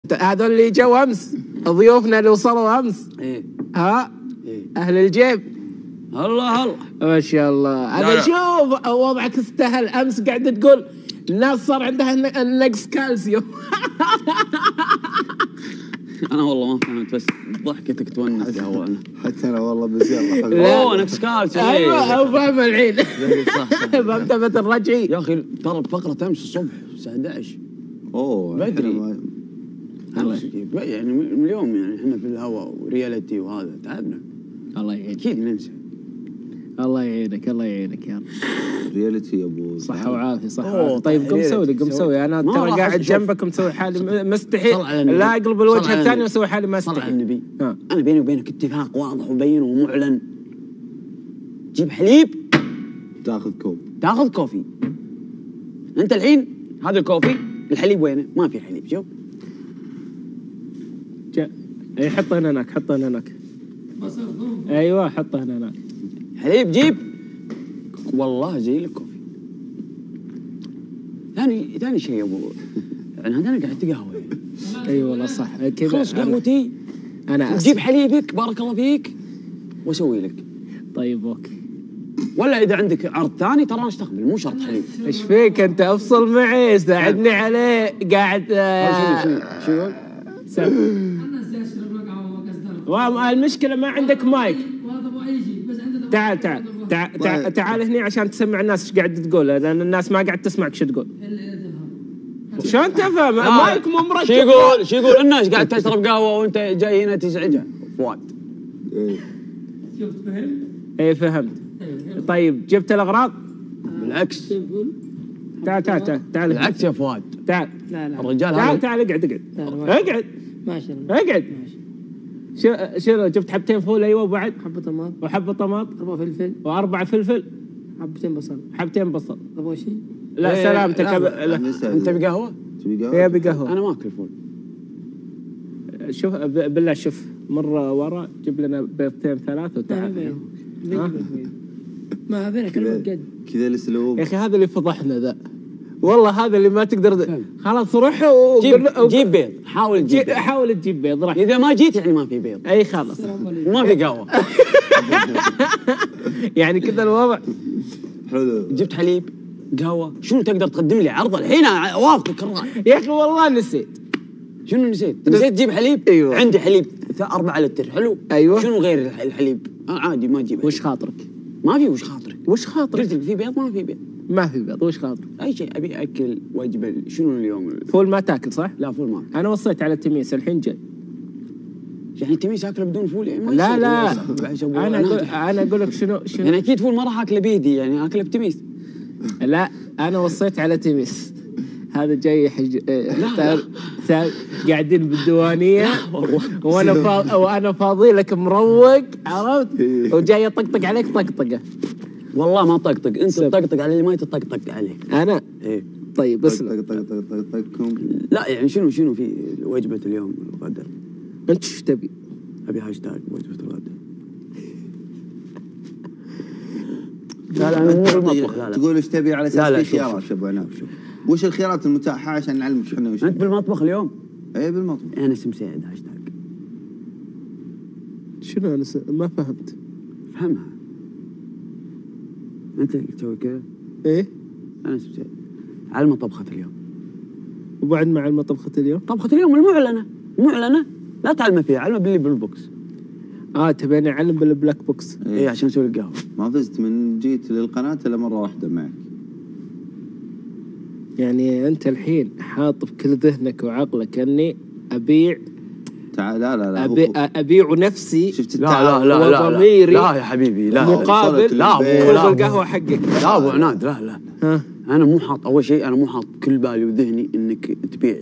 هذول اللي جو امس ضيوفنا اللي وصلوا امس. ايه ها ايه اهل الجيب. الله الله ما شاء الله. انا شوف وضعك استهل. امس قاعد تقول الناس صار عندها نقص كالسيوم. انا والله ما فهمت، بس ضحكتك تونس يا هو. حتى انا والله بس يلا اوه نكس كالسيوم. ايوه فاهم الحين. صح فهمت مثل الرجعي. يا اخي ترى الفقره امس الصبح الساعه 11 اوه بدري. يعني من اليوم يعني احنا في الهواء ورياليتي وهذا تعبنا. الله يعينك. اكيد ننسى. الله يعينك الله يعينك يا رب. رياليتي يا ابو صحة وعافية صحة أوه، وعافية. طيب قم سوي لي قم سوي. انا ما ترى راح قاعد أشوف. جنبك مسوي حالي مستحي. صل على النبي. لا اقلب صل الوجه على الثاني النبي. واسوي حالي ما صل على استحي. النبي. ها. انا بيني وبينك اتفاق واضح وبين ومعلن. جيب حليب تاخذ كوب تاخذ كوفي. انت الحين هذا الكوفي الحليب وينه؟ ما في حليب. شوف اي حطه هنا هناك حطه هنا هناك. ايوه حطه هنا هناك. حليب جيب. والله زي لك كوفي. ثاني شيء يا ابو يعني انا قاعد قهوه يعني. اي والله صح كذا. خلص قهوتي انا جيب حليبك بارك الله فيك واسوي لك. طيب اوكي. ولا اذا عندك عرض ثاني ترى استقبل مو شرط حليب. ايش فيك انت؟ افصل معي ساعدني عليه قاعد. شو يقول؟ المشكلة ما عندك مايك. تعال تعال تعال تعال هنا عشان تسمع الناس ايش قاعد تقول، لان الناس ما قاعد تسمعك شو تقول. شلون تفهم؟ مايك مو مركب. شو يقول الناس قاعد تشرب قهوه وانت جاي هنا تزعجها فؤاد. شفت فهمت؟ اي فهمت. طيب جبت الاغراض؟ بالعكس تعال تعال تعال تعال بالعكس يا فؤاد. تعال. لا الرجال تعال هذا تعال اقعد لا، اقعد ماشي اقعد. شنو جبت؟ حبتين فول ايوه وبعد حبة طماط وحبه طماط 4 فلفل واربع فلفل حبتين بصل. حبتين بصل. تبغى شيء؟ لا إيه، سلامتك. لا. لا. انت بقهوه؟ تبي هي قهوه؟ بقهوه. انا ما اكل فول. شوف بالله شوف مرة ورا جيب لنا بيضتين ثلاث وتعال. ما بينك كلمة قد كذا الاسلوب. يا اخي هذا اللي فضحنا ذا والله. هذا اللي ما تقدر. خلاص روح جيب بيض. حاول تجيب بيض. حاول تجيب بيض. راح اذا ما جيت يعني ما في بيض. اي خلاص وما في قهوه. يعني كذا الوضع. حلو. جبت حليب قهوه. شنو تقدر تقدم لي عرض الحين؟ اوافقك الراي. يا اخي والله نسيت. شنو نسيت تجيب حليب؟ ايوه عندي حليب 4 لتر. حلو. ايوه. شنو غير الحليب؟ عادي ما اجيب. وش خاطرك؟ ما في وش خاطرك. وش خاطرك؟ قلت لك في بيض ما في بيض. ما في بيض. وش خاطرك؟ اي شيء ابي اكل وجبه. شنو اليوم؟ فول ما تاكل صح؟ لا فول ما. انا وصيت على التميس الحين جاي. يعني تميس اكله بدون فول يعني ما لا يصير. لا انا اقول لك شنو يعني اكيد فول ما راح اكله بيدي يعني اكله بتميس. لا انا وصيت على تميس. هذا جاي قاعدين بالديوانيه وانا فاضي لك مروق عرفت وجاي اطقطق عليك طقطقه. والله ما طقطق. انت تطقطق علي ما تطقطق عليك. انا ايه طيب اسلم. طق. لا يعني شنو في وجبه اليوم الغداء؟ انت ايش تبي؟ ابي هاشتاج وجبه الغداء. لا أنا مو بالمطبخ. لا. تقول ايش تبي على لا، اساس في شوف، خيارات. ابو عناف شوف وش الخيارات المتاحه عشان نعلمك احنا وش. انت بالمطبخ اليوم؟ اي بالمطبخ. انا اسم سعيد هاشتاج. شنو انا ما فهمت. فهمها. انت اللي تسوي كذا. ايه انا اسم سعيد. علم طبخه اليوم. وبعد مع علم طبخه اليوم. طبخه اليوم المعلنه لا تعلم فيها. علم باللي بالبوكس. تبيني اعلم بالبلاك بوكس. ايه عشان اسوي القهوه. ما فزت من جيت للقناه الا مره واحده معك. يعني انت الحين حاط في كل ذهنك وعقلك اني ابيع. تعال لا ابيع نفسي. شفت لا وضميري. لا يا حبيبي لا. مقابل لا كوب القهوه حقك. لا ابو عناد لا. ها انا مو حاط. اول شيء انا مو حاط كل بالي وذهني انك تبيع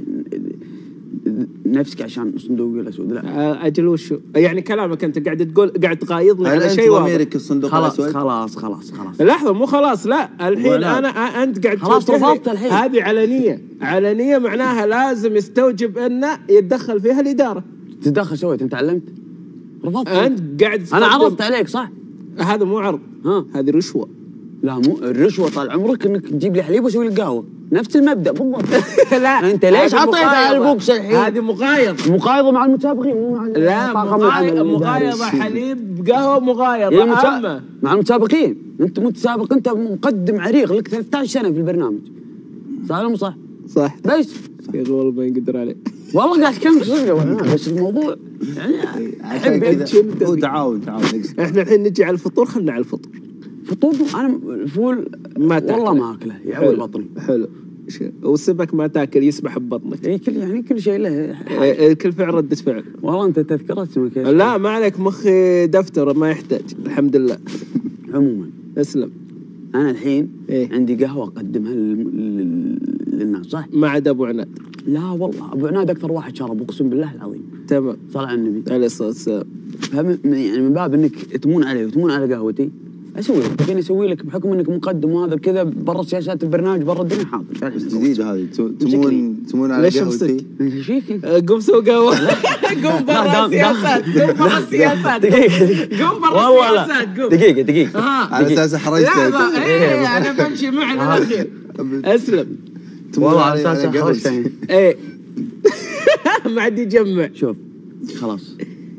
نفسك عشان صندوق الاسود. لا اجل وشو يعني كلامك انت قاعد تقايضني على شيء واضح. ضميرك الصندوق الاسود. خلاص لحظه مو خلاص. لا الحين انت قاعد خلاص رفضت الحين. هذه علنيه معناها لازم يستوجب انه يتدخل فيها الاداره. تتدخل سويت انت علمت. رفضت. انت قاعد انا عرضت عليك صح. هذا مو عرض. هذه رشوه. لا مو الرشوه. طال عمرك انك تجيب لي حليب واسوي لك قهوه. نفس المبدا بالضبط. لا انت ليش عطيتها البوكس الحين؟ هذه مقايضه مع المتسابقين مو مع لا مغايضه حليب قهوه مغايضه اما مع المتسابقين. انت متسابق، انت مقدم عريق لك 13 سنه في البرنامج، صح ولا مو صح؟ صح. بس يا اخي والله ما ينقدر عليه والله قاعد اتكلم صدق، بس الموضوع يعني عشان كذا هو تعاون. احنا الحين نجي على الفطور، خلنا على الفطور. فطور انا الفول ما تاكله والله ما اكله، يعود بطني. حلو. والسمك ما تاكل، يسبح ببطنك. اي كل شيء له كل فعل ردة فعل. والله انت تذكرت سمك. لا ما عليك، مخي دفتر ما يحتاج، الحمد لله. عموما اسلم. انا الحين إيه؟ عندي قهوه اقدمها للناس، صح؟ ما عدا ابو عناد. لا والله ابو عناد اكثر واحد شرب، اقسم بالله العظيم. تمام. صلى على النبي عليه الصلاه والسلام. يعني من باب انك تمون علي وتمون على قهوتي، اسوي لك فيني اسوي لك بحكم انك مقدم وهذا كذا برا سياسات البرنامج برا الدنيا. حاضر جديده هذه. تمون على قهوتي. ايش فيك؟ قوم سوي قهوه. قوم برا السياسات. قوم برا السياسات. قوم برا السياسات. قوم. دقيقه على اساس احرجتك. لا انا بمشي معي للاخير. اسلم. والله على اساس احرجتك. ايه ما عاد يجمع. شوف خلاص،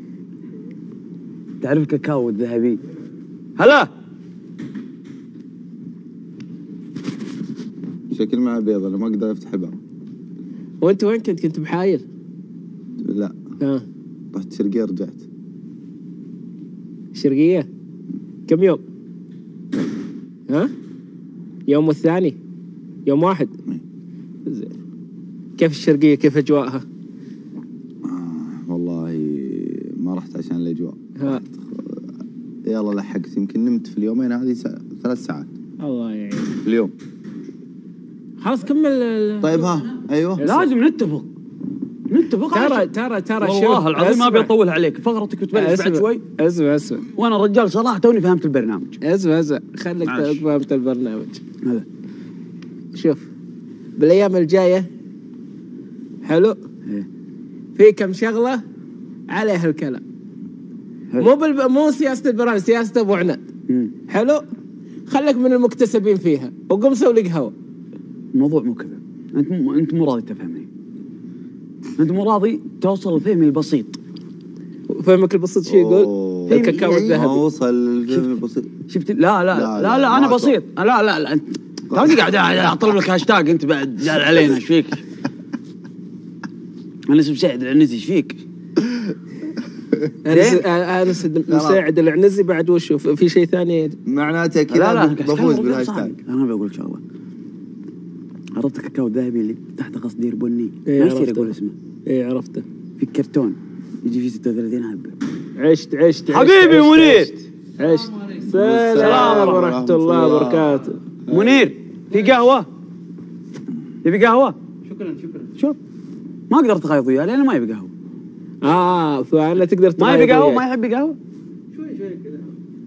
تعرف الكاكاو الذهبي؟ هلا شكل معه بيض، انا ما اقدر افتح ابره. وانت وين كنت؟ كنت بحايل؟ لا رحت شرقية رجعت. شرقية كم يوم؟ يوم والثاني؟ يوم واحد؟ زين. كيف الشرقية؟ كيف اجواءها؟ والله ما رحت عشان الاجواء. يلا لحقت، يمكن نمت في اليومين هذه 3 ساعات. الله يعين. في اليوم. خلاص كمل. طيب ايوه لازم نتفق. ترى والله العظيم ما بيطول عليك، فقرتك بتبلش بعد شوي. اسمع وانا رجال صراحه توني فهمت البرنامج. اسمع خليك فهمت البرنامج. هلا شوف بالايام الجايه حلو. في كم شغله عليها الكلام. مو سياسه البرنامج، سياسه ابو عناد. حلو. خليك من المكتسبين فيها وقوم سوي لك قهوه. الموضوع مو كذا. انت مو راضي تفهمني. انت مو راضي توصل لفهمي البسيط. فهمك البسيط شو يقول؟ الكاكاو الذهبي. ما وصل الفهم البسيط. شفت؟ لا انا بسيط. لا توني قاعد اطلب لك هاشتاج، انت بعد جال علينا. ايش فيك؟ انا اسمي سعد العنزي، ايش فيك؟ انا مساعد العنزي بعد. وشو في شيء ثاني معناته كذا بفوز بالهاشتاج. انا بقول لك شغله. عرفت الكاكاو الذهبي اللي تحت قصدير بني؟ ما يصير اقول اسمه. ايه عرفته. في كرتون يجي فيه 36 حبه. عشت حبيبي منير. عشت. السلام ورحمه الله وبركاته. منير في قهوه؟ يبي قهوه؟ شكرا. شوف ما اقدر اتخايض وياه لانه ما يبي قهوه. فانا تقدر ما يبي قهوه. ما يحب قهوه شوي كذا.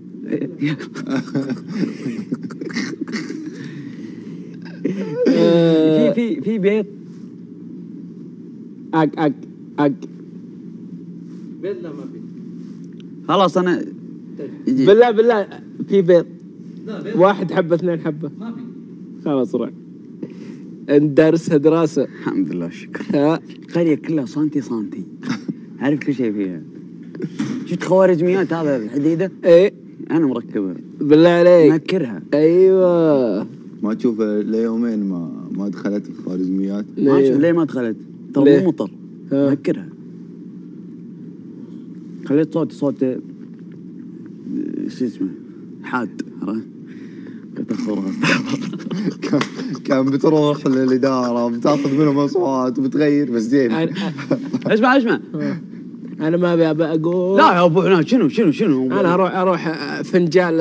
في بيض. اق بيض لا ما في. خلاص انا بالله في بيض. لا بيض 1 حبه 2 حبه ما في. خلاص روح. ندرسها دراسه. الحمد لله والشكر. القريه كلها سنتي عارف كل شيء فيها. شفت خوارزميات هذا الحديده؟ ايه انا مركبها بالله عليك. نكرها. ايوه ما تشوف ليومين ما دخلت الخوارزميات. ما اشوف ليه ما دخلت. ترى مو مطر. نكرها. خليت صوت شو اسمه حاد. عرفت؟ كنت اخبرها. كان بتروح للاداره بتاخذ منهم اصوات وبتغير بس زين. اسمع انا ما ابي اقول. لا يا ابو عناد شنو انا اروح فنجان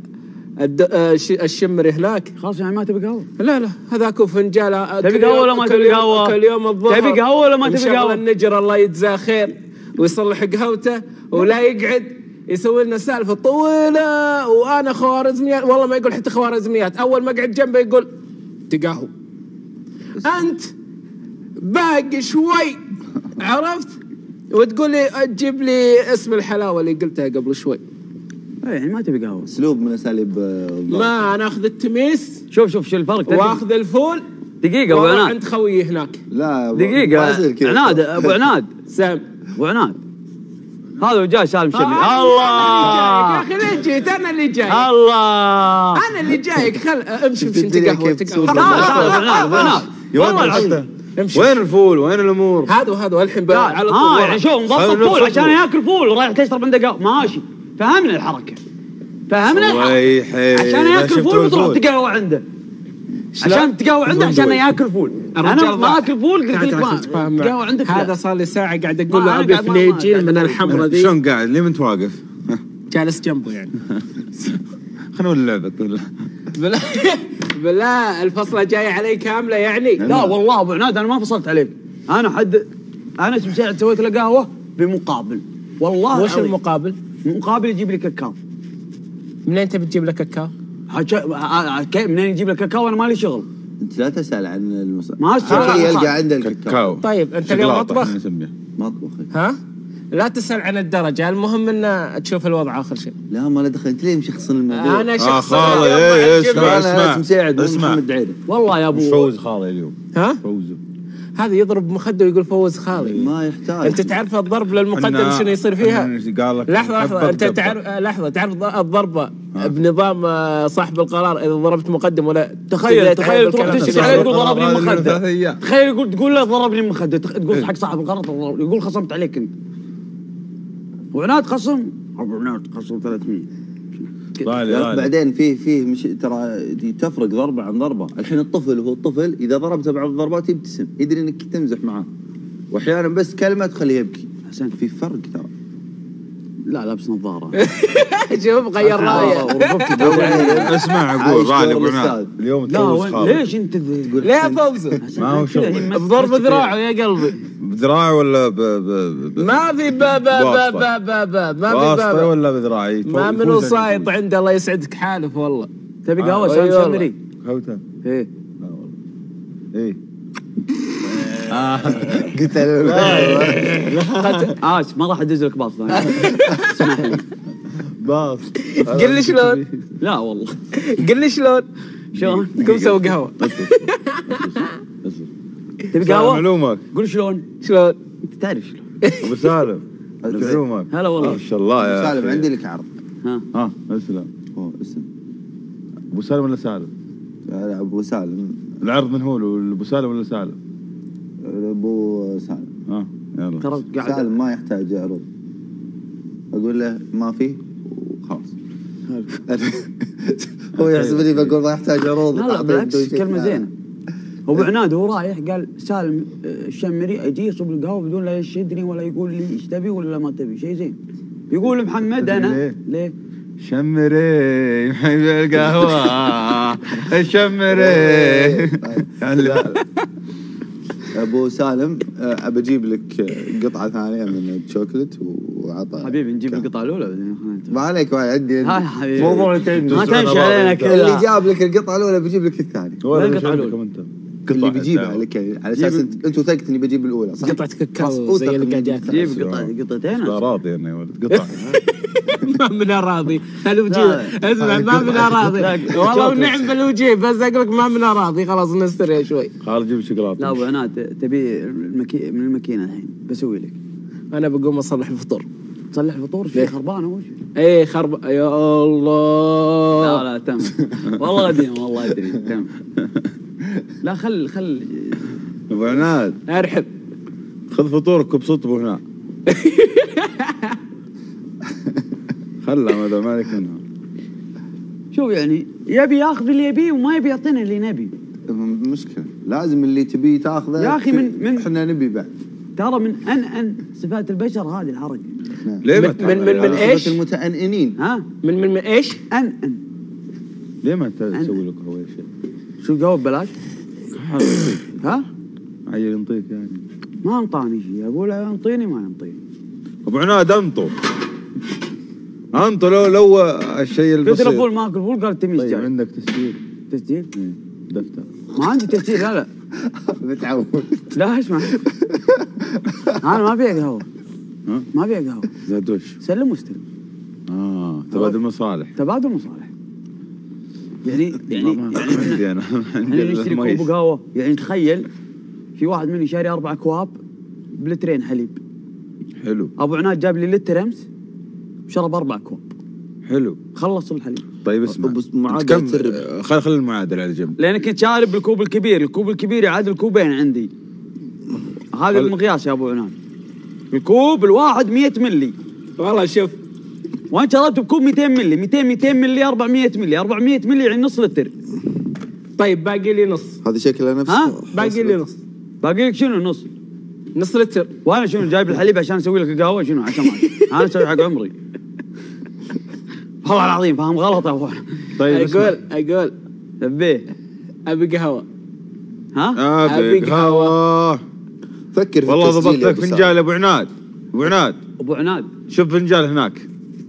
الشمري هناك. خلاص يعني ما تبي قهوه؟ لا هذاك فنجان. تبي قهوه ولا ما تبي قهوه؟ كل يوم الظهر تبي قهوه ولا ما تبي قهوه؟ النجر الله يجزاه خير ويصلح قهوته ولا يقعد يسوي لنا سالفه طويله. وانا خوارزميات والله ما يقول حتى خوارزميات. اول ما اقعد جنبه يقول تقهو انت باقي شوي. عرفت؟ وتقول لي تجيب لي اسم الحلاوه اللي قلتها قبل شوي. يعني ما تبي قهوه. اسلوب من اساليب ما انا اخذ التميس. شوف شو الفرق. واخذ الفول دقيقة أبو والله عناد. عند خويي هناك. لا دقيقة عناد، أبو عناد. سام. أبو عناد. هذا وجاء سالم شمري. يا الله. اخي ليه جيت؟ انا اللي جاي. الله. انا اللي جايك. امشي انت قهوه. أبو عناد. والله العظيم. وين الفول؟ وين الامور؟ هذا الحين على طول. يعني شوف مضبط فول عشان ياكل فول رايح تشرب عنده قهوة ماشي. فهمنا الحركة. فهمنا الحركة. عشان ياكل فول بتروح تقهوى عنده. عشان تقهوى عنده عشان ياكل فول. انا ما اكل فول قلت لك ما تقهوى عندك. هذا صار لي ساعه قاعد اقول له ابي فنيجين من الحمرة ذي. شلون قاعد؟ ليه انت واقف؟ جالس جنبه يعني. خلينا نقول اللعبة بالله الفصلة جاية علي كاملة يعني. لا والله ابو عناد انا ما فصلت عليك. انا اسم سعد سويت له قهوه بمقابل. والله وش المقابل؟ المقابل يجيب لي كاكاو. منين تبي تجيب لك كاكاو؟ منين يجيب لك كاكاو؟ انا مالي شغل. انت لا تسال عن ما اسال. يلقى عنده الكاكاو. طيب انت اليوم مطبخ؟ مطبخ. ها؟ لا تسال عن الدرجة، المهم ان تشوف الوضع اخر شيء. لا ما له دخل، انت ليه مشخصن الموضوع؟ انا شخص اسمع مساعد اسمع محمد دعيده. والله يا ابو فوز خالي اليوم. ها؟ فوز هذا يضرب مخده ويقول فوز خالي. ما يحتاج. انت تعرف الضرب للمقدم شنو يصير فيها؟ لحظة انت تعرف الضربة بنظام صاحب القرار اذا ضربت مقدم ولا تخيل تروح تشتكي عليه تقول ضربني مخده. تخيل تقول له ضربني مخده تقول حق صاحب القرار يقول خصمت عليك انت. وعناد خصم 300. بعدين فيه مش ترى تفرق ضربه عن ضربه. الحين الطفل وهو الطفل اذا ضربته بعض الضربات يبتسم، يدري انك تمزح معاه، واحيانا بس كلمه تخليه يبكي. حسين في فرق ترى. لا لابس نظاره. شوف غير رايه. اسمع اقول غالي ابو عناد اليوم تفوز خالي. ليش انت تقول ليه فوزه؟ ما هو شغل بضرب ذراعه يا قلبي. بذراعي ولا ما في ما في ولا بذراعي؟ ما منو صايد عنده الله يسعدك حالف والله. تبي قهوه سالم شمري؟ قهوته؟ ايه لا والله ايه. قلت له ما راح ادز لك باص. اسمح لي باص. قل لي شلون؟ لا والله قل لي شلون؟ شلون؟ قم سوي قهوه. تبي قهوه؟ معلومك. قول شلون؟ شلون؟ انت تعرف شلون؟ ابو سالم معلومك. هلا والله. ما شاء الله يا سالم عندي لك عرض. ها اسلم. اسم ابو سالم ولا سالم؟ لا ابو سالم. العرض من هو ابو سالم ولا سالم؟ ابو سالم. يلا ترى قاعد سالم ما يحتاج عروض. اقول له ما فيه وخلاص. هو يحسبني بقول ما يحتاج عروض. لا بالعكس كلمه زينه. ابو عناد هو رايح قال سالم الشمري اجي يصب القهوه بدون لا يشدني ولا يقول لي ايش تبي ولا ما تبي شيء زين. يقول محمد انا ليه؟ شمري يحب القهوه الشمري. ابو سالم ابى اجيب لك قطعه ثانيه من الشوكلت وعطى. حبيبي نجيب القطعه الاولى. ما عليك عندي موضوع ما تمشي علينا كذا. اللي جاب لك القطعه الاولى بيجيب لك الثانيه. وين القطعه الاولى؟ اللي بيجيبها لك على اساس انتم ثقت اني بجيب الاولى صح؟ قطعه كاكاو زي اللي قاعد ياكل. جيب قطعتين. لا راضي انا يا ولد قطعه. ما منها راضي. اسمع ما منها راضي والله ونعم بالوجيه بس اقول لك ما منها راضي. خلاص نستريح شوي. خالد جيب شوكولاته. لا ابو عناد تبي من الماكينه الحين بسوي لك. انا بقوم اصلح الفطور. تصلح الفطور في خربانه وش؟ ايه يا الله. لا تم والله قديم والله ادري تم. لا خل ابو عناد ارحب خذ فطورك بسطبه هنا. خلها هذا مالك منها. شوف يعني يبي ياخذ اللي يبيه وما يبي يعطينا اللي نبي. مشكله لازم اللي تبي تاخذه يا اخي من احنا نبي بعد. ترى من ان صفات البشر هذه الحركه. ليه من ايش؟ المتأنئين. ها من ايش؟ ان ليه ما تسوي لك هو شيء؟ شو القهوه ببلاش؟ ها؟ عيل ينطيك يعني. ما انطاني شيء اقول انطيني ما ينطيني. ابو عناد انطو لو الشيء البسيط. قلت له فول ما اكل فول قال التمييز طيب جاي. عندك تسجيل؟ تسجيل؟ دفتر. ما عندي تسجيل لا متعود. لا اسمع انا ما ابيع قهوه. ما ابيع قهوه. زاد وش؟ سلم واستلم. تبادل مصالح. تبادل مصالح. يعني عندي انا احنا نشتري كوب قهوه، يعني تخيل في واحد مني شاري 4 أكواب بلترين حليب. حلو. ابو عناد جاب لي لتر امس وشرب 4 أكواب. حلو. خلص الحليب. طيب اسمع، معادلة خل المعادله على جنب. لانك كنت شارب بالكوب الكبير، الكوب الكبير يعادل كوبين عندي. هذا المقياس يا ابو عناد. الكوب الواحد 100 ملي. والله شوف، وانت شربت بكوب 200 ملي، 200 ملي 400 ملي، 400 ملي يعني نص لتر. طيب باقي لي نص. هذه شكلها نفس. ها؟ باقي لي نص. باقي لك شنو نص لتر. وانا شنو جايب الحليب عشان اسوي لك القهوه؟ شنو عشان انا اسوي حق عمري. والله العظيم فاهم غلط يا ابو. طيب اقول لبيه ابي قهوه. ها؟ ابي قهوه. فكر في والله التسجيل ضبطتك فنجان ابو عناد. ابو عناد شوف فنجان هناك.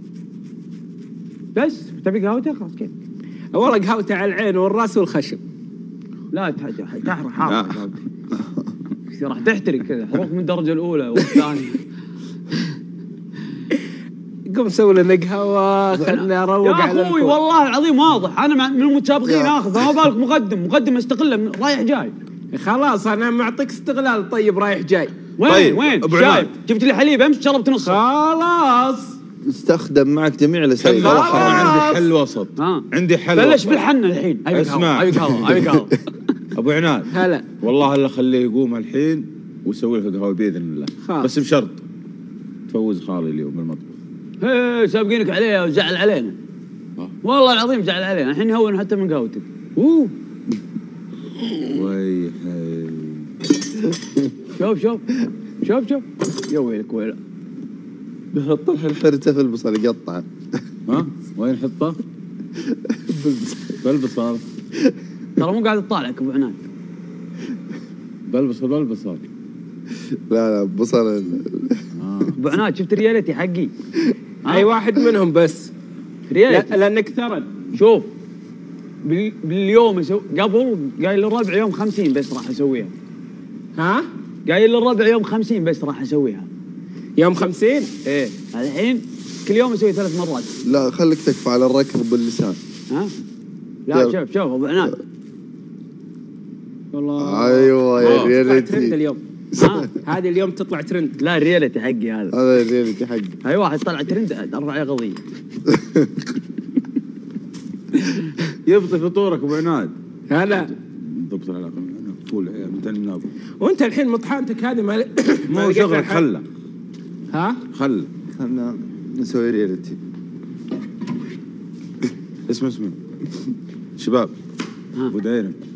بس تبي قهوتك خلاص كيف. والله قهوته على العين والراس والخشم. لا تحرق حار راح تحترق كذا، حروق من الدرجه الاولى والثانيه. قم سوي لنا قهوه، خلنا اروق على يا اخوي والله العظيم واضح انا من المتسابقين اخذ، فما بالك مقدم استقله من رايح جاي. خلاص انا معطيك استغلال. طيب رايح جاي. وين شايف؟ جبت لي حليب امس شربت نصه. خلاص استخدم معك جميع الاساليب. انا عندي حل وسط. عندي حل بلش وسط. بالحنه الحين. اسمع ابي قهوه ابو عناد. هلا والله الا خليه يقوم الحين ويسوي لك قهوه باذن الله. بس بشرط تفوز خالي اليوم بالمطبخ. سابقينك عليه وزعل علينا. والله العظيم زعل علينا، الحين يهون حتى من قهوتك. ويحي. شوف يا ويلك ويلك. بحط الحرته في البصل يقطع. ها وين حطه؟ بالبصل. ترى مو قاعد تطالعك ابو عناد. بالبصل. لا بصل. ابو عناد شفت ريالتي حقي؟ اي واحد منهم بس ريالتي. لانك ثرن. شوف باليوم قبل قايل للربع يوم 50 بس راح اسويها. ها؟ قايل للربع يوم 50 بس راح اسويها. يوم 50؟ ايه الحين كل يوم اسوي 3 مرات. لا خليك تكفى على الركض باللسان. ها؟ لا شوف ابو عناد. والله ايوه يا ريالتي اليوم. هذه اليوم تطلع ترند. لا الريالتي حقي هذا الريالتي حقي. اي واحد طلع ترند ارفع عليه قضيه. يبطي فطورك ابو عناد. هلا ضبط العلاقه. انا طول متى النابو. وانت الحين مطحنتك هذه مو شغلك. خله خلنا نسوي ريالتي. اسمع شباب. ابو دايرم